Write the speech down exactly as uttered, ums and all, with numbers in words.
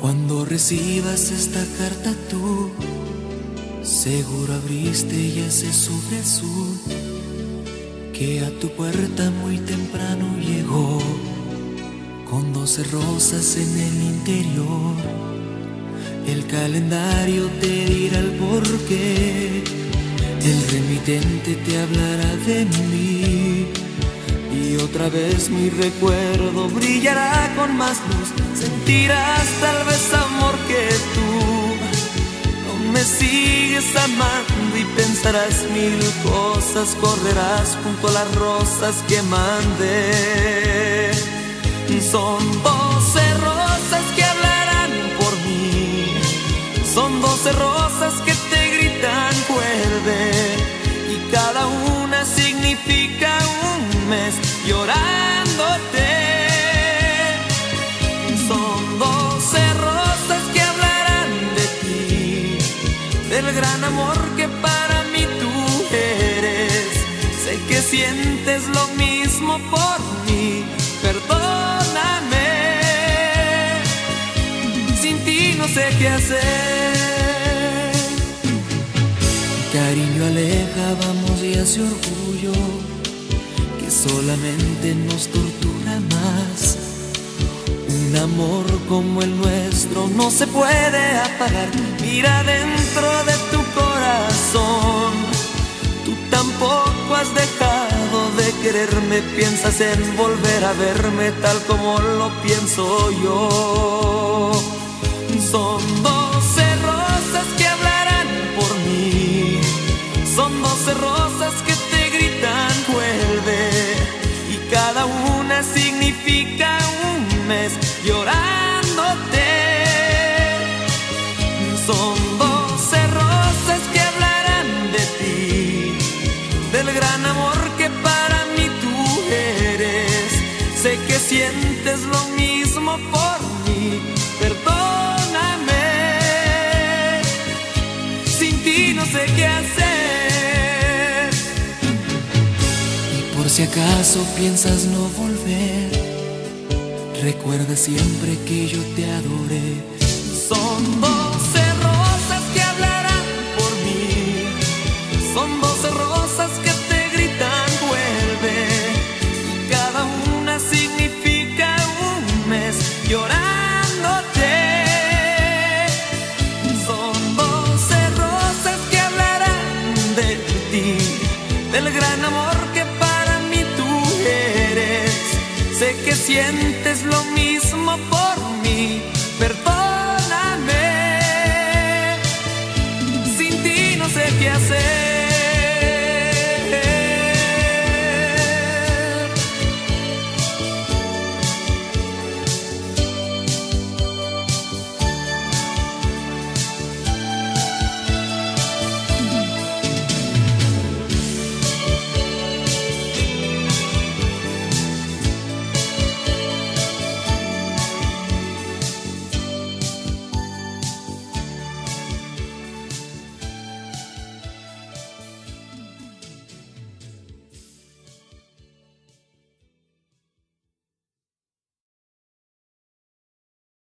Cuando recibas esta carta tú, seguro abriste y ese sobre azul que a tu puerta muy temprano llegó, con doce rosas en el interior. El calendario te dirá el porqué, el remitente te hablará de mí, y otra vez mi recuerdo brillará con más luz. Sentirás tal vez amor que tú no me sigues amando, y pensarás mil cosas, correrás junto a las rosas que mandé. Son doce rosas que hablarán por mí, son doce rosas que te gritan vuelve, y cada una significa un mes llorándote. Son doce rosas que hablarán de ti, del gran amor que para mí tú eres. Sé que sientes lo mismo por mí, perdóname. Sin ti no sé qué hacer. Cariño aleja, vamos, y ese orgullo que solamente nos tortura más. Un amor como el nuestro no se puede apagar. Mira dentro de tu corazón, tú tampoco has dejado de quererme. Piensas en volver a verme tal como lo pienso yo. Son doce rosas que hablarán por mí, son doce rosas que te gritan vuelve, y cada una significa un mes llorándote. Son doce rosas que hablarán de ti, del gran amor que para mí tú eres. Sé que sientes lo mismo por mí, perdóname. Sin ti no sé qué hacer. Y por si acaso piensas no volver, recuerda siempre que yo te adoré. Son doce rosas que hablarán por mí, son doce rosas que te gritan vuelve, y cada una significa un mes llorándote. Son doce rosas que hablarán de ti, del gran amor que para mí tú eres. Sé que sientes lo mismo por mí, perdóname. Sin ti no sé qué hacer.